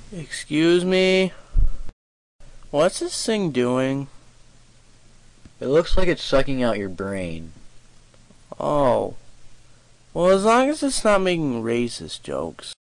Excuse me? What's this thing doing? It looks like it's sucking out your brain. Oh. Well, as long as it's not making racist jokes.